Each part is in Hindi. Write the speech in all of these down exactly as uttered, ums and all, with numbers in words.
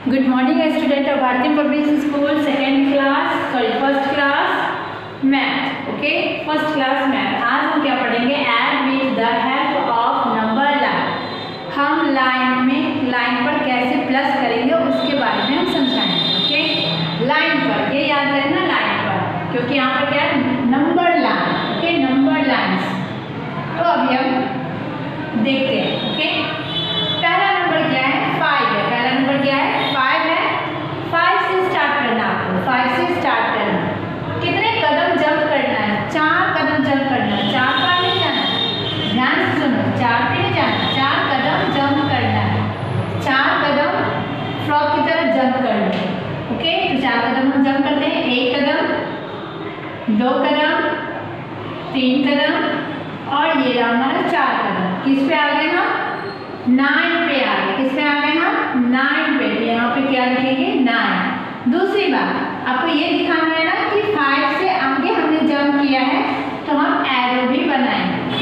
Good morning student of Bharatiya public school second class sorry first class math. Okay, first class math. आज हम क्या पढ़ेंगे? Add with the help of number line. हम लाइन में लाइन पर कैसे प्लस करेंगे उसके बारे में हम समझाएंगे। ओके, लाइन पर, ये याद रखना, लाइन पर, क्योंकि यहाँ पर क्या है? Number line. Okay, number lines. तो अभी हम देखते हैं। ओके, पहला नंबर क्या है? फाइव है। पहला नंबर क्या है? फाइव है। फाइव से स्टार्ट करना आपको, फाइव से स्टार्ट करना। कितने कदम जंप करना है? चार कदम जंप करना है। चार पर नहीं जाना, ध्यान से सुनो, चार पे नहीं जाना, चार कदम जंप करना है। चार कदम फ्रॉक की तरह जंप करना है। ओके, तो चार कदम हम जंप करते हैं। एक कदम, दो कदम, तीन कदम और ये रहा हमारा चार कदम। किस पे आ गए हम? नाइन पे आ गए। किस पे आ गए हम? नाइन पे। यहाँ पे क्या लिखेंगे? नाइन। दूसरी बात आपको ये दिखाना है ना कि फाइव से आगे हमने जंप किया है तो हम एरो भी बनाएंगे।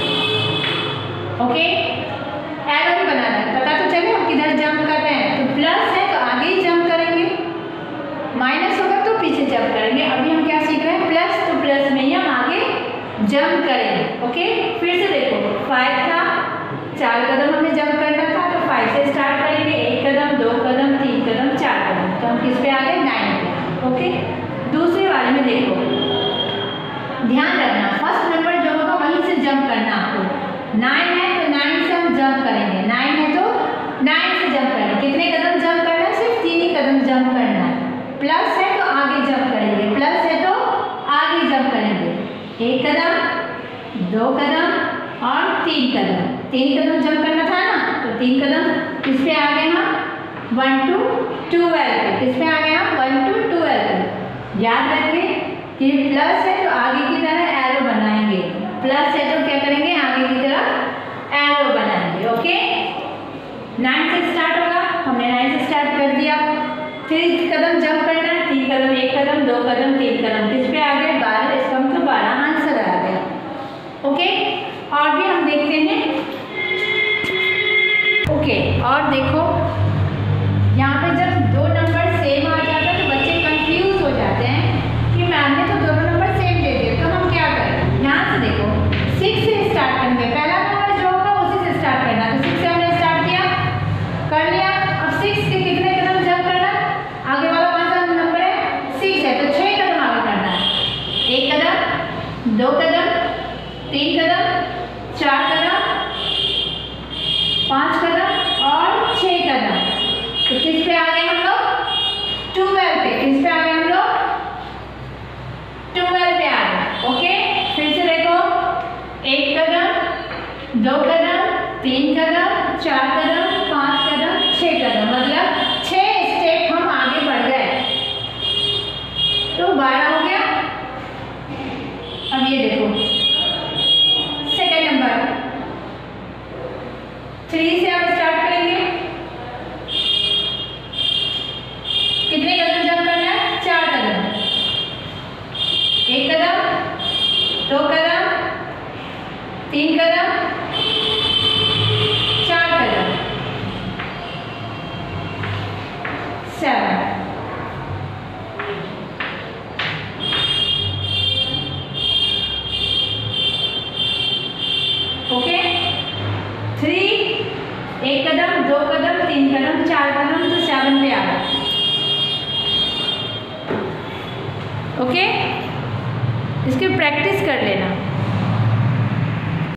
ओके, एरो भी बनाना है। पता तो चले हम किधर जंप कर रहे हैं। तो प्लस है तो आगे ही जंप करेंगे, माइनस होगा तो पीछे जंप करेंगे। अभी हम क्या सीख रहे हैं? प्लस, तो प्लस में ही हम आगे जंप करेंगे। ओके, फिर से देखो, फाइव था, चार कदम हमें जंप करना था तो फाइव से स्टार्ट करेंगे। एक कदम, दो कदम, तीन कदम, चार कदम, तो हम किस पे आ गए? नाइन पे। ओके, दूसरे वाले में देखो, ध्यान रखना, फर्स्ट नंबर जो होगा वहीं से जंप करना आपको। नाइन है तो नाइन से हम जंप करेंगे। नाइन है तो नाइन से जंप करेंगे। कितने कदम जंप करना है? सिर्फ तीन ही कदम जंप करना है। प्लस है तो आगे जंप करेंगे, प्लस है तो आगे जंप करेंगे। एक कदम, दो कदम और तीन कदम। तीन कदम जंप करना था ना, तो तीन कदम किस पे आ गए हम? वन टू ट्वेल्व पे। किस पे आ गए हम? वन टू ट्वेल्व पे। याद रखिए कि प्लस है तो आगे की तरह एरो बनाएंगे, प्लस है तो क्या करेंगे? आगे की तरफ एरो बनाएंगे। ओके, नाइन से स्टार्ट होगा, हमने नाइन से स्टार्ट कर दिया। फिर कदम जंप करना है, तीन कदम, एक कदम, दो कदम, तीन कदम। किस पे आ गए? बारह। इसका मतलब बारह आंसर आ गया। ओके, और भी हम देखते हैं। ओके, और देखो, यहाँ पे जब दो नंबर सेम आ जाता है तो बच्चे कंफ्यूज हो जाते हैं कि मैम ने तो दोनों नंबर सेम दे दिए, तो हम क्या करें? ध्यान से देखो, सिक्स से स्टार्ट करेंगे। पहला नंबर जो होगा उसी से स्टार्ट करना। तो सिक्स से हमने स्टार्ट किया, कर लिया। अब सिक्स के कितने कदम जंप करना? आगे वाला कौन सा नंबर है? सिक्स है तो छः कदम आगे करना है। एक कदम, दो कदम, तीन कदम, चार कदम, पांच कदम और छह कदम। तो किस पे आ गए हम लोग? ट्वेल्व पे। किस पे आ गए हम लोग? ट्वेल्व पे आ गए। ओके, फिर से देखो, एक कदम, दो कदम, तीन कदम, चार कदम, पांच कदम, छह कदम, मतलब छह स्टेप हम आगे बढ़ गए, तो बारह हो गया। अब ये देखो, सेकेंड नंबर थ्री से हम स्टार्ट करेंगे। कितने कदम जंप करना है? चार कदम। एक कदम, दो कदम, तीन कदम, चार कदम, सेवन। ओके, थ्री, एक कदम, दो कदम, तीन कदम, चार कदम, तो सेवन पे आ गए। ओके, इसकी प्रैक्टिस कर लेना।